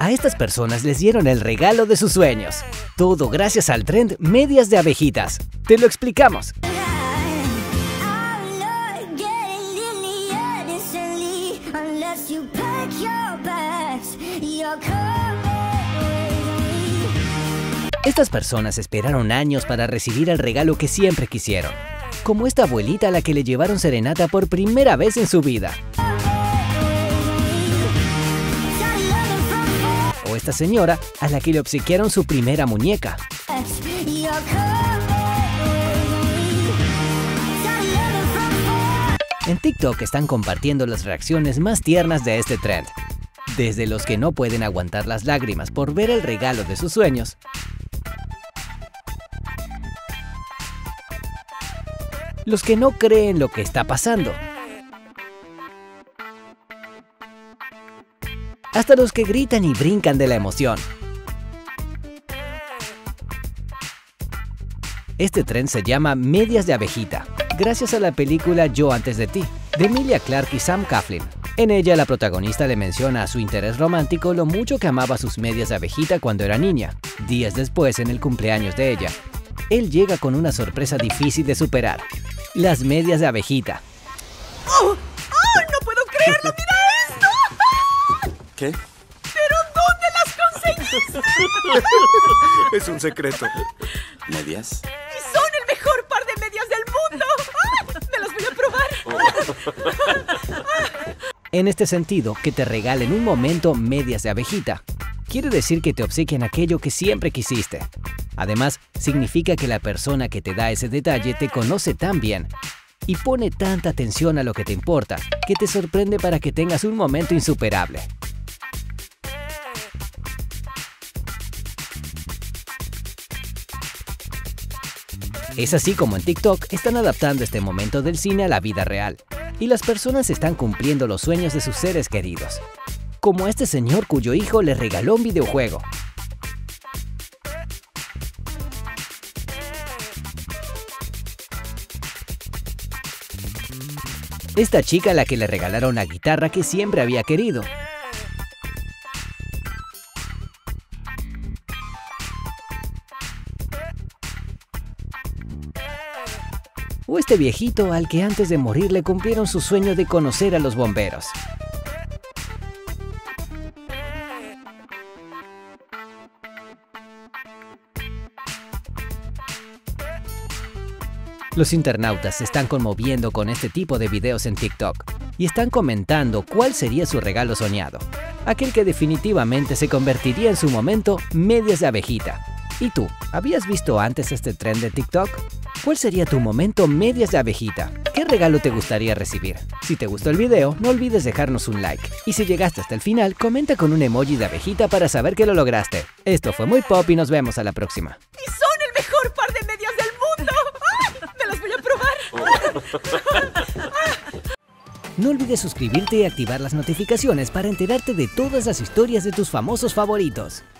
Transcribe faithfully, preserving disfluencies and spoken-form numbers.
A estas personas les dieron el regalo de sus sueños. Todo gracias al trend medias de abejitas. Te lo explicamos. Estas personas esperaron años para recibir el regalo que siempre quisieron, como esta abuelita a la que le llevaron serenata por primera vez en su vida. O esta señora a la que le obsequiaron su primera muñeca. En TikTok están compartiendo las reacciones más tiernas de este trend, desde los que no pueden aguantar las lágrimas por ver el regalo de sus sueños, los que no creen lo que está pasando, hasta los que gritan y brincan de la emoción. Este trend se llama medias de abejita, gracias a la película Yo antes de ti, de Emilia Clarke y Sam Claflin. En ella, la protagonista le menciona a su interés romántico lo mucho que amaba sus medias de abejita cuando era niña. Días después, en el cumpleaños de ella, él llega con una sorpresa difícil de superar: las medias de abejita. ¡Oh! ¡Oh! ¡No puedo creerlo! ¡Mira esto! ¿Qué? ¿Pero dónde las conseguiste? Es un secreto. ¿Medias? ¡Y son el mejor par de medias del mundo! ¡Ah! ¡Me las voy a probar! En este sentido, que te regalen un momento medias de abejita quiere decir que te obsequian aquello que siempre quisiste. Además, significa que la persona que te da ese detalle te conoce tan bien y pone tanta atención a lo que te importa que te sorprende para que tengas un momento insuperable. Es así como en TikTok están adaptando este momento del cine a la vida real, y las personas están cumpliendo los sueños de sus seres queridos, como este señor cuyo hijo le regaló un videojuego. Esta chica a la que le regalaron la guitarra que siempre había querido. O este viejito al que antes de morir le cumplieron su sueño de conocer a los bomberos. Los internautas se están conmoviendo con este tipo de videos en TikTok y están comentando cuál sería su regalo soñado, aquel que definitivamente se convertiría en su momento medias de abejita. ¿Y tú, habías visto antes este trend de TikTok? ¿Cuál sería tu momento medias de abejita? ¿Qué regalo te gustaría recibir? Si te gustó el video, no olvides dejarnos un like. Y si llegaste hasta el final, comenta con un emoji de abejita para saber que lo lograste. Esto fue Muy Pop y nos vemos a la próxima. ¡Y son el mejor par de medias del mundo! ¡Ah! ¡Me las voy a probar! No olvides suscribirte y activar las notificaciones para enterarte de todas las historias de tus famosos favoritos.